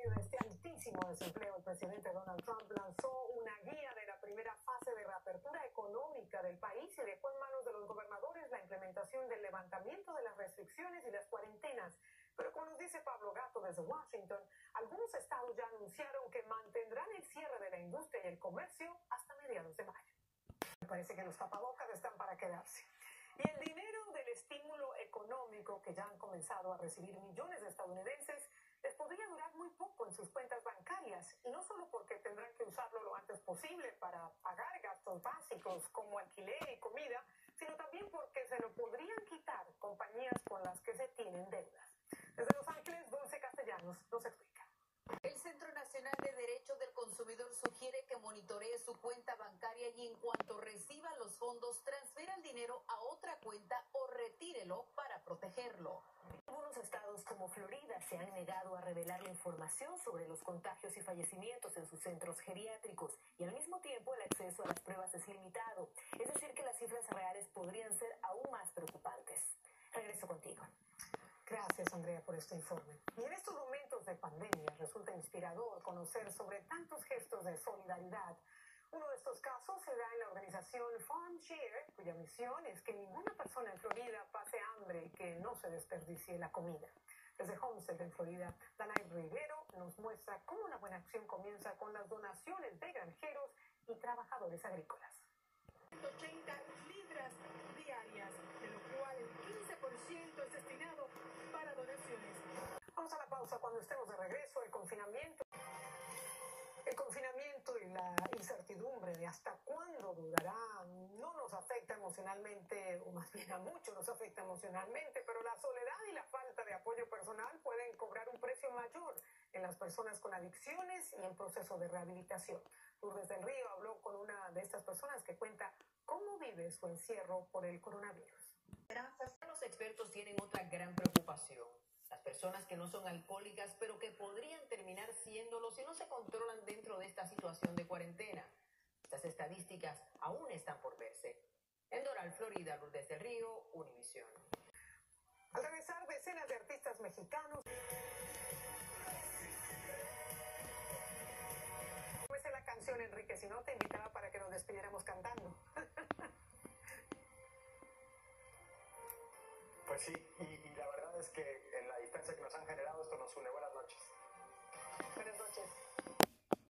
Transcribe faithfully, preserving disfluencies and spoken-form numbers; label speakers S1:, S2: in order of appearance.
S1: medio de este altísimo desempleo, el presidente Donald Trump lanzó una guía de la primera fase de reapertura económica del país y dejó en manos de los gobernadores la implementación del levantamiento de las restricciones y las cuarentenas. Pero como nos dice Pablo Gato desde Washington, algunos estados ya anunciaron que mantendrán el cierre de la industria y el comercio hasta mediados de mayo. Me parece que los tapabocas están para quedarse. Y el dinero del estímulo económico que ya han comenzado a recibir millones de estadounidenses les podría durar muy poco en sus cuentas bancarias, y no solo porque tendrán que usarlo lo antes posible para pagar gastos básicos como alquiler y comida, sino también porque se lo podrían quitar compañías con las que se tienen deudas. Desde Los Ángeles, Dulce Castellanos nos explica.
S2: El Centro Nacional de Derechos del Consumidor sugiere que monitoree su cuenta bancaria y en cuanto reciba los fondos, transfiera el dinero a otra cuenta o retírelo para protegerlo.
S3: Algunos estados como Florida se han negado a revelar la información sobre los contagios y fallecimientos en sus centros geriátricos, y al mismo tiempo el acceso a las pruebas es limitado. Es decir, que las cifras reales podrían ser aún más preocupantes. Regreso contigo.
S1: Gracias, Andrea, por este informe. Y en estos momentos de pandemia resulta inspirador conocer sobre tantos gestos de solidaridad. Uno de estos casos se da en la organización Farm Share, cuya misión es que ninguna persona en Florida pase hambre y que no se desperdicie la comida. Desde Homestead, en Florida, Danay Rivero nos muestra cómo una buena acción comienza con las donaciones de granjeros y trabajadores agrícolas.
S4: ochenta libras diarias, de lo cual el quince por ciento es destinado para donaciones.
S1: Vamos a la pausa. Cuando estemos de regreso, el confinamiento. El confinamiento y la incertidumbre de hasta cuándo durará no nos afecta emocionalmente, o más bien a muchos nos afecta emocionalmente, pero la soledad y la falta de apoyo personal pueden cobrar un precio mayor en las personas con adicciones y en proceso de rehabilitación. Lourdes del Río habló con una de estas personas que cuenta cómo vive su encierro por el coronavirus.
S2: Los expertos tienen otra gran preocupación: las personas que no son alcohólicas, pero que podrían terminar siéndolo si no se controlan dentro de esta situación de cuarentena. Estas estadísticas aún están por verse. En Doral, Florida, Lourdes del Río, Univisión.
S1: Al regresar, decenas de artistas mexicanos. Esa es la canción, Enrique, si no te invitaba para que nos despidiéramos cantando.
S5: Pues sí, y, y la verdad es que en la distancia que nos han generado esto nos une. Buenas noches.
S1: Buenas noches.